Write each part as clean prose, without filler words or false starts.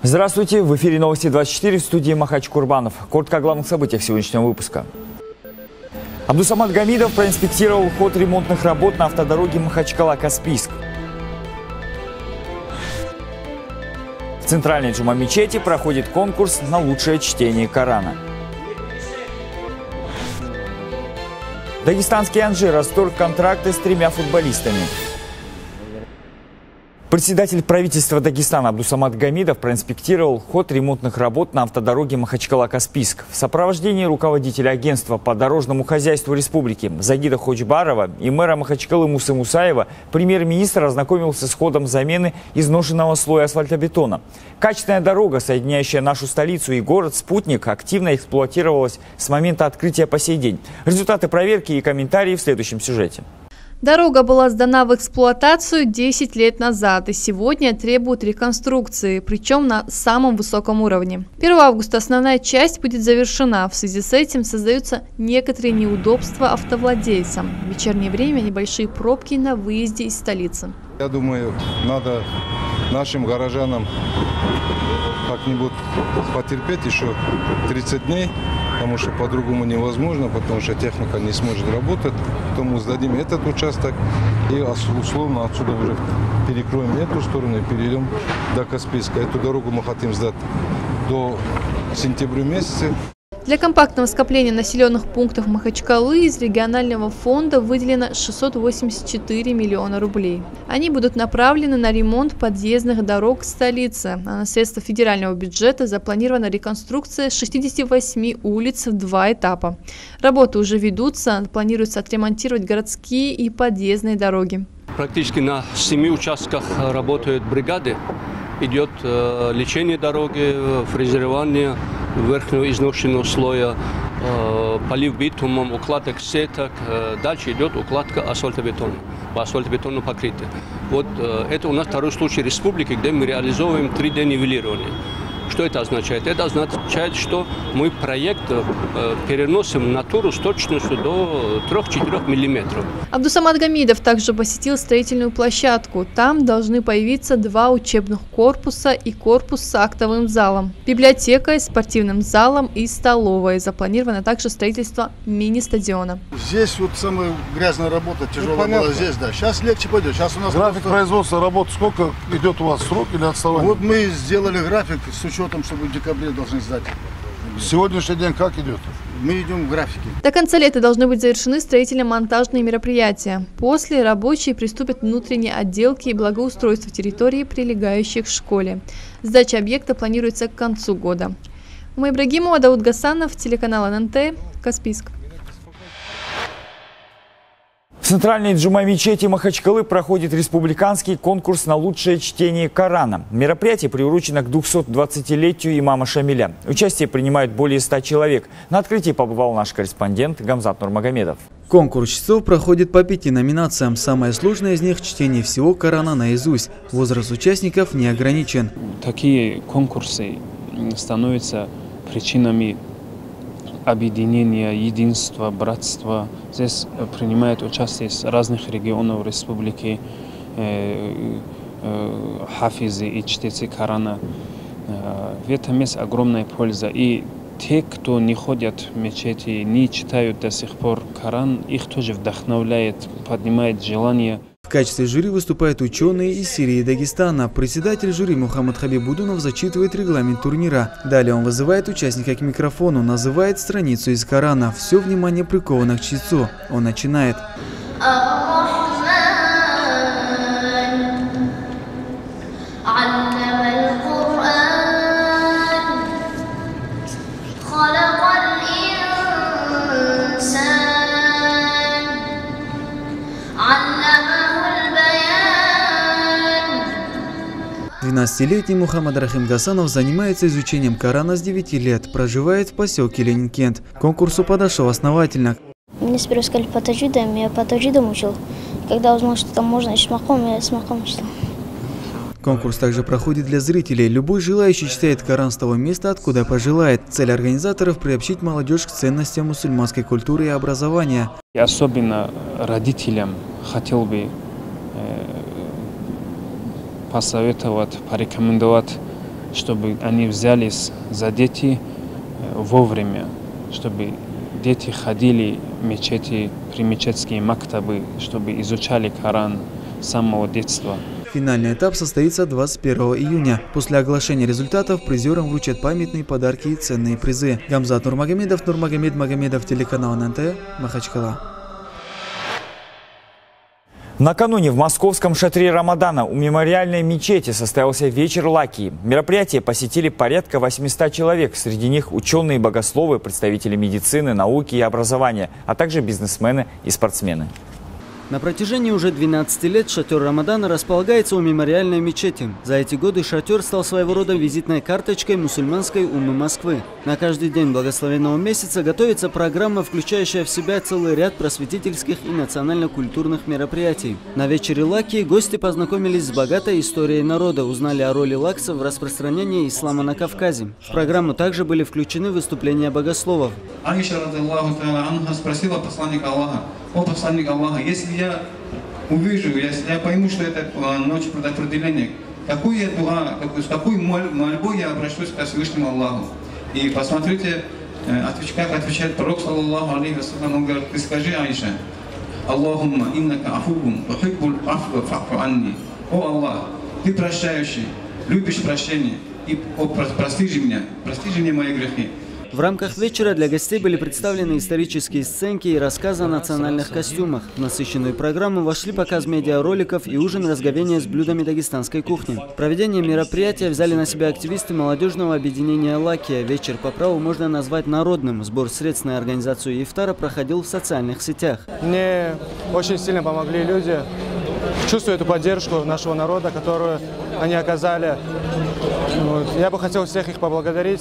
Здравствуйте! В эфире новости 24 в студии Махач Курбанов. Коротко о главных событиях сегодняшнего выпуска. Абдусамат Гамидов проинспектировал ход ремонтных работ на автодороге Махачкала-Каспийск. В центральной джума-мечети проходит конкурс на лучшее чтение Корана. Дагестанский Анжи расторг контракты с 3 футболистами. Председатель правительства Дагестана Абдусамат Гамидов проинспектировал ход ремонтных работ на автодороге Махачкала-Каспийск. В сопровождении руководителя агентства по дорожному хозяйству республики Загида Ходжбарова и мэра Махачкалы Мусы Мусаева премьер-министр ознакомился с ходом замены изношенного слоя асфальтобетона. Качественная дорога, соединяющая нашу столицу и город-спутник, активно эксплуатировалась с момента открытия по сей день. Результаты проверки и комментарии в следующем сюжете. Дорога была сдана в эксплуатацию 10 лет назад и сегодня требует реконструкции, причем на самом высоком уровне. 1 августа основная часть будет завершена. В связи с этим создаются некоторые неудобства автовладельцам. В вечернее время небольшие пробки на выезде из столицы. Я думаю, надо нашим горожанам как-нибудь потерпеть еще 30 дней. Потому что по-другому невозможно, потому что техника не сможет работать. Поэтому сдадим этот участок и условно отсюда уже перекроем эту сторону и перейдем до Каспийска. Эту дорогу мы хотим сдать до сентября месяца. Для компактного скопления населенных пунктов Махачкалы из регионального фонда выделено 684 миллиона рублей. Они будут направлены на ремонт подъездных дорог столицы. А на средства федерального бюджета запланирована реконструкция 68 улиц в 2 этапа. Работы уже ведутся, планируется отремонтировать городские и подъездные дороги. Практически на 7 участках работают бригады. Идет лечение дороги, фрезерование верхнего изношенного слоя, полив битумом, укладка сеток. Дальше идет укладка асфальтобетона, по асфальтобетону покрытие. Вот это у нас второй случай республики, где мы реализовываем 3D-нивелирование. Что это означает? Это означает, что мы проект переносим натуру с точностью до 3-4 миллиметров. Абдусамат Гамидов также посетил строительную площадку. Там должны появиться 2 учебных корпуса и корпус с актовым залом, библиотекой, спортивным залом и столовой. Запланировано также строительство мини-стадиона. Здесь вот самая грязная работа, тяжелая была здесь, да. Сейчас легче пойдет. Сейчас у нас график производства работы, сколько идет у вас срок или отставание? Вот мы сделали график с учетом, чтобы в декабре должны сдать. Сегодняшний день как идет? Мы идем в графике. До конца лета должны быть завершены строительно-монтажные мероприятия. После рабочие приступят к внутренней отделке и благоустройству территории, прилегающих к школе. Сдача объекта планируется к концу года. Ума Ибрагимова, Дауд Гасанов, телеканал ННТ, Каспийск. В центральной джума-мечети Махачкалы проходит республиканский конкурс на лучшее чтение Корана. Мероприятие приурочено к 220-летию имама Шамиля. Участие принимают более 100 человек. На открытии побывал наш корреспондент Гамзат Нурмагомедов. Конкурс чтцов проходит по 5 номинациям. Самое сложное из них – чтение всего Корана наизусть. Возраст участников не ограничен. Такие конкурсы становятся причинами объединения, единства, братства. Здесь принимают участие с разных регионов республики хафизы и чтецы Корана. В этом есть огромная польза. И те, кто не ходят в мечети, не читают до сих пор Коран, их тоже вдохновляет, поднимает желание. В качестве жюри выступают ученые из Сирии и Дагестана. Председатель жюри Мухаммад Хабиб Будунов зачитывает регламент турнира. Далее он вызывает участника к микрофону, называет страницу из Корана. Все внимание приковано к чтецу. Он начинает. Летний Мухаммад Рахим Гасанов занимается изучением Корана с 9 лет, проживает в поселке Ленинкент. К конкурсу подошел основательно. Мне сперва сказали по таджидам, я по таджидам учил. Когда узнал, что там можно и смахом, я смахом читал. Конкурс также проходит для зрителей. Любой желающий читает Коран с того места, откуда пожелает. Цель организаторов – приобщить молодежь к ценностям мусульманской культуры и образования. И особенно родителям хотел бы посоветовать, порекомендовать чтобы они взялись за детей вовремя, чтобы дети ходили в мечети, при мечетские мактабы, чтобы изучали Коран с самого детства. Финальный этап состоится 21 июня. После оглашения результатов призерам вручат памятные подарки и ценные призы. Гамзат Нурмагомедов, Нурмагомед Магомедов, телеканал ННТ, Махачкала. Накануне в московском шатре Рамадана у мемориальной мечети состоялся вечер лакии. Мероприятие посетили порядка 800 человек. Среди них ученые, богословы, представители медицины, науки и образования, а также бизнесмены и спортсмены. На протяжении уже 12 лет шатер Рамадана располагается у мемориальной мечети. За эти годы шатер стал своего рода визитной карточкой мусульманской уммы Москвы. На каждый день благословенного месяца готовится программа, включающая в себя целый ряд просветительских и национально-культурных мероприятий. На вечере лакии гости познакомились с богатой историей народа, узнали о роли лаксов в распространении ислама на Кавказе. В программу также были включены выступления богословов. Аиша спросила посланника Аллаха: «О посланник Аллаха, если я увижу, если я пойму, что это ночь предопределения, с какой мольбой я обращусь к Всевышнему Аллаху?» И посмотрите, как отвечает пророк, саллаллаху алейхи вассалям, он говорит: «Ты скажи, Аиша, Аллахумма иннака афубум, тухиббуль афва фа'фу анни». О Аллах, ты прощающий, любишь прощение, и прости же мне мои грехи. В рамках вечера для гостей были представлены исторические сценки и рассказы о национальных костюмах. В насыщенную программу вошли показ медиароликов и ужин разговения с блюдами дагестанской кухни. Проведение мероприятия взяли на себя активисты молодежного объединения «Лакия». Вечер по праву можно назвать народным. Сбор средств на организацию ифтара проходил в социальных сетях. Мне очень сильно помогли люди. Чувствую эту поддержку нашего народа, которую они оказали. Я бы хотел всех их поблагодарить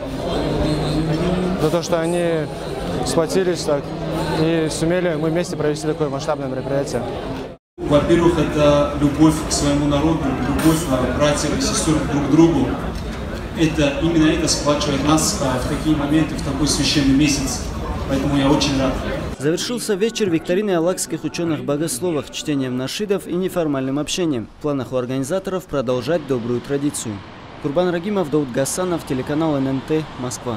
за то, что они схватились так и сумели мы вместе провести такое масштабное мероприятие. Во-первых, это любовь к своему народу, любовь братьев и сестер друг к другу. Именно это сплачивает нас в такие моменты, в такой священный месяц. Поэтому я очень рад. Завершился вечер викториной алакских ученых-богословов, чтением нашидов и неформальным общением. В планах у организаторов продолжать добрую традицию. Курбан Рагимов, Дауд Гасанов, телеканал ННТ, Москва.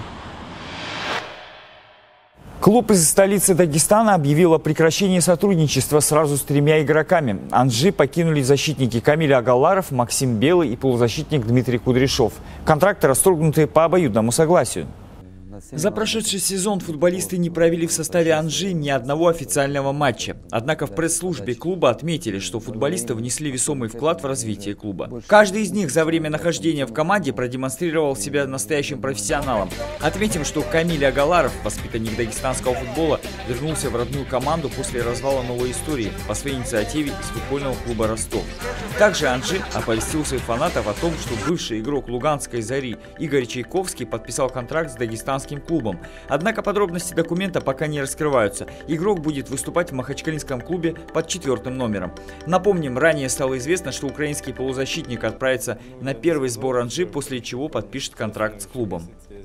Клуб из столицы Дагестана объявил о прекращении сотрудничества сразу с 3 игроками. Анжи покинули защитники Камиль Агаларов, Максим Белый и полузащитник Дмитрий Кудряшов. Контракты расторгнуты по обоюдному согласию. За прошедший сезон футболисты не провели в составе Анжи ни одного официального матча. Однако в пресс-службе клуба отметили, что футболисты внесли весомый вклад в развитие клуба. Каждый из них за время нахождения в команде продемонстрировал себя настоящим профессионалом. Отметим, что Камиль Агаларов, воспитанник дагестанского футбола, вернулся в родную команду после развала новой истории по своей инициативе из футбольного клуба «Ростов». Также Анжи оповестил своих фанатов о том, что бывший игрок Луганской «Зари» Игорь Чайковский подписал контракт с дагестанским клубом. Однако подробности документа пока не раскрываются. Игрок будет выступать в махачкалинском клубе под 4 номером. Напомним, ранее стало известно, что украинский полузащитник отправится на первый сбор Анжи, после чего подпишет контракт с клубом.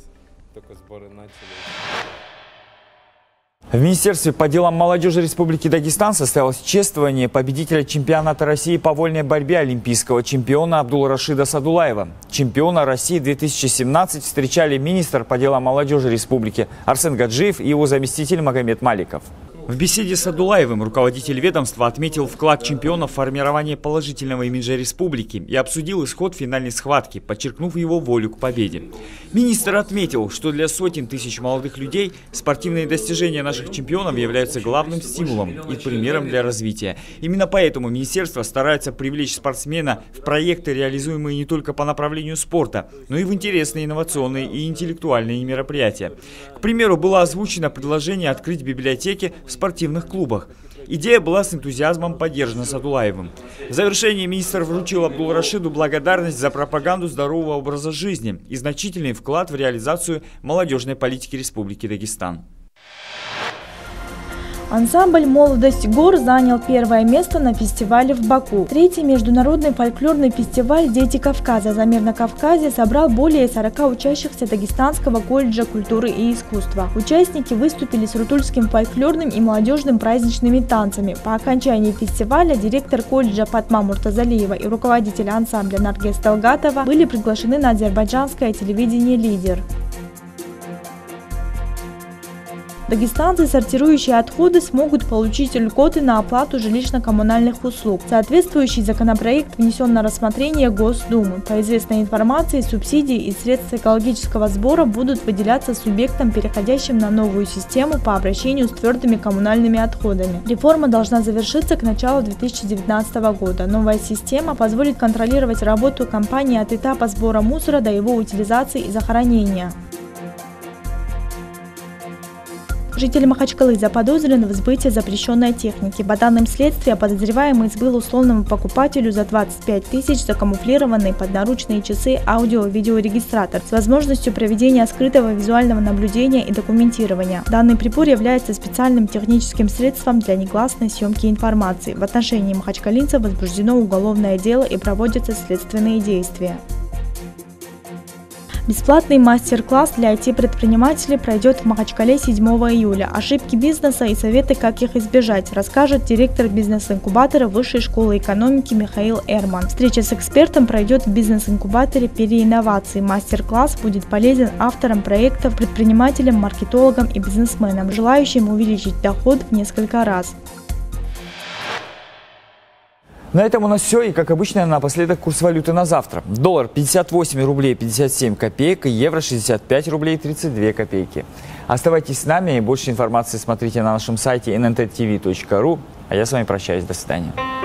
В Министерстве по делам молодежи Республики Дагестан состоялось чествование победителя чемпионата России по вольной борьбе олимпийского чемпиона Абдулрашида Садулаева. Чемпиона России 2017 встречали министр по делам молодежи Республики Арсен Гаджиев и его заместитель Магомед Маликов. В беседе с Садулаевым руководитель ведомства отметил вклад чемпиона в формирование положительного имиджа республики и обсудил исход финальной схватки, подчеркнув его волю к победе. Министр отметил, что для сотен тысяч молодых людей спортивные достижения наших чемпионов являются главным стимулом и примером для развития. Именно поэтому министерство старается привлечь спортсмена в проекты, реализуемые не только по направлению спорта, но и в интересные инновационные и интеллектуальные мероприятия. К примеру, было озвучено предложение открыть библиотеки в спортивных клубах. Идея была с энтузиазмом поддержана Садулаевым. В завершении министр вручил Абдулрашиду благодарность за пропаганду здорового образа жизни и значительный вклад в реализацию молодежной политики Республики Дагестан. Ансамбль «Молодость гор» занял первое место на фестивале в Баку. Третий международный фольклорный фестиваль «Дети Кавказа» за мир на Кавказе собрал более 40 учащихся Дагестанского колледжа культуры и искусства. Участники выступили с рутульским фольклорным и молодежным праздничными танцами. По окончании фестиваля директор колледжа Фатма Муртазалиева и руководитель ансамбля Наргиз Талгатова были приглашены на азербайджанское телевидение «Лидер». Дагестанцы, сортирующие отходы, смогут получить льготы на оплату жилищно-коммунальных услуг. Соответствующий законопроект внесен на рассмотрение Госдумы. По известной информации, субсидии и средства экологического сбора будут выделяться субъектам, переходящим на новую систему по обращению с твердыми коммунальными отходами. Реформа должна завершиться к началу 2019 года. Новая система позволит контролировать работу компании от этапа сбора мусора до его утилизации и захоронения. Житель Махачкалы заподозрен в сбытии запрещенной техники. По данным следствия, подозреваемый сбыл условному покупателю за 25 тысяч закамуфлированные под наручные часы аудио-видеорегистратор с возможностью проведения скрытого визуального наблюдения и документирования. Данный прибор является специальным техническим средством для негласной съемки информации. В отношении махачкалинца возбуждено уголовное дело и проводятся следственные действия. Бесплатный мастер-класс для IT-предпринимателей пройдет в Махачкале 7 июля. Ошибки бизнеса и советы, как их избежать, расскажет директор бизнес-инкубатора Высшей школы экономики Михаил Эрман. Встреча с экспертом пройдет в бизнес-инкубаторе «Переинновации». Мастер-класс будет полезен авторам проектов, предпринимателям, маркетологам и бизнесменам, желающим увеличить доход в несколько раз. На этом у нас все. И, как обычно, напоследок курс валюты на завтра. Доллар 58 рублей 57 копеек, евро 65 рублей 32 копейки. Оставайтесь с нами. Больше информации смотрите на нашем сайте nntv.ru. А я с вами прощаюсь. До свидания.